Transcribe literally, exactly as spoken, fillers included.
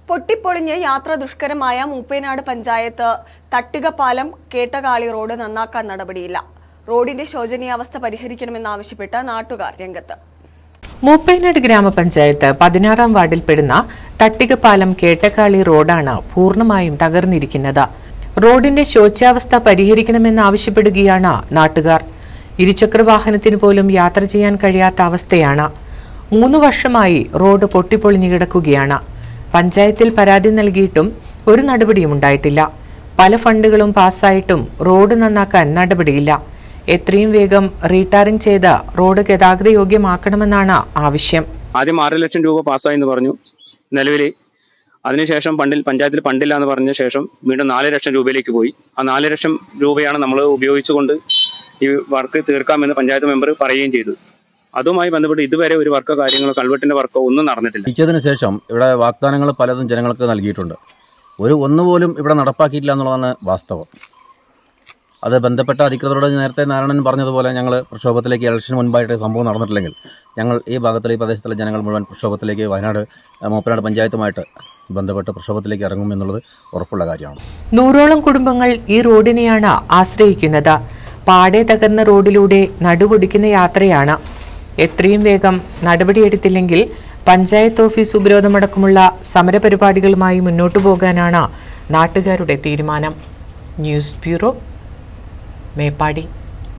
പൊട്ടിപ്പൊളിഞ്ഞ് യാത്ര ദുഷ്കരമായ മൂപ്പേനാട് പഞ്ചായത്ത് തട്ടികപ്പാലം കേട്ടകാളി റോഡ് നന്നാക്കാൻ നടപടിയില്ല. റോഡിന്റെ ശോചനീയാവസ്ഥ പരിഹരിക്കണമെന്നാവശ്യപ്പെട്ട് നാട്ടുകാർ രംഗത്ത്. മൂപ്പേനാട് ഗ്രാമപഞ്ചായത്ത് പതിനാറാം വാർഡിൽപ്പെടുന്ന തട്ടികപ്പാലം കേട്ടകാളി റോഡാണ് പൂർണ്ണമായും തകർന്നിരിക്കുന്നത്. റോഡിന്റെ ശോച്യാവസ്ഥ പരിഹരിക്കണമെന്നാവശ്യപ്പെടുകയാണ് നാട്ടുകാർ. ഇരുചക്രവാഹനത്തിന് പോലും യാത്ര ചെയ്യാൻ കഴിയാത്ത അവസ്ഥയാണ്. മൂന്ന് വർഷമായി റോഡ് പൊട്ടിപ്പൊളിഞ്ഞു കിടക്കുകയാണ്. പഞ്ചായത്തിൽ പരാതി നൽകിയിട്ടും ഒരു നടപടിയും ഉണ്ടായിട്ടില്ല. പല ഫണ്ടുകളും പാസ്സായിട്ടും റോഡ് നന്നാക്കാൻ നടപടിയില്ല. എത്രയും വേഗം റീടാറിംഗ് ചെയ്ത് റോഡ് ഗതാഗത യോഗ്യമാക്കണമെന്നാണ് ആവശ്യം. ആദ്യം ആറ് ലക്ഷം രൂപ പാസ്സായെന്ന് പറഞ്ഞു. നിലവിൽ അതിനുശേഷം ഫണ്ടിൽ പഞ്ചായത്തിൽ ഫണ്ടില്ല എന്ന് പറഞ്ഞ ശേഷം വീണ്ടും നാല് ലക്ഷം രൂപയിലേക്ക് പോയി. ആ നാല് ലക്ഷം രൂപയാണ് നമ്മൾ ഉപയോഗിച്ചുകൊണ്ട് ഈ വർക്ക് തീർക്കാമെന്ന് പഞ്ചായത്ത് മെമ്പർ പറയുകയും ചെയ്തു. അതുമായി ബന്ധപ്പെട്ട് ഇതുവരെ ഒരു വർക്കോ കാര്യങ്ങളോ കൾവെട്ടിന്റെ വർക്കോ ഒന്നും നടന്നിട്ടില്ല. ഇച്ചതിന് ശേഷം ഇവിടെ വാഗ്ദാനങ്ങൾ പലതും ജനങ്ങൾക്ക് നൽകിയിട്ടുണ്ട്. ഒരു ഒന്നുപോലും ഇവിടെ നടപ്പാക്കിയിട്ടില്ല എന്നുള്ളതാണ് വാസ്തവം. അത് ബന്ധപ്പെട്ട അധികൃതരോട് നേരത്തെ നാരായണൻ പറഞ്ഞതുപോലെ ഞങ്ങൾ പ്രക്ഷോഭത്തിലേക്ക് ഇലക്ഷന് മുൻപായിട്ട് സംഭവം നടന്നിട്ടില്ലെങ്കിൽ ഞങ്ങൾ ഈ ഭാഗത്തിലെ ഈ പ്രദേശത്തുള്ള ജനങ്ങൾ മുഴുവൻ പ്രക്ഷോഭത്തിലേക്ക് വയനാട് മൂപ്പനാട് പഞ്ചായത്തുമായിട്ട് ബന്ധപ്പെട്ട് പ്രക്ഷോഭത്തിലേക്ക് ഇറങ്ങും എന്നുള്ളത് ഉറപ്പുള്ള കാര്യമാണ്. നൂറോളം കുടുംബങ്ങൾ ഈ റോഡിനെയാണ് ആശ്രയിക്കുന്നത്. പാടെ തകർന്ന റോഡിലൂടെ നടുപൊടിക്കുന്ന യാത്രയാണ്. എത്രയും വേഗം നടപടിയെടുത്തില്ലെങ്കിൽ പഞ്ചായത്ത് ഓഫീസ് ഉപരോധമടക്കമുള്ള സമരപരിപാടികളുമായി മുന്നോട്ടു പോകാനാണ് നാട്ടുകാരുടെ തീരുമാനം. News bureau, Meppadi.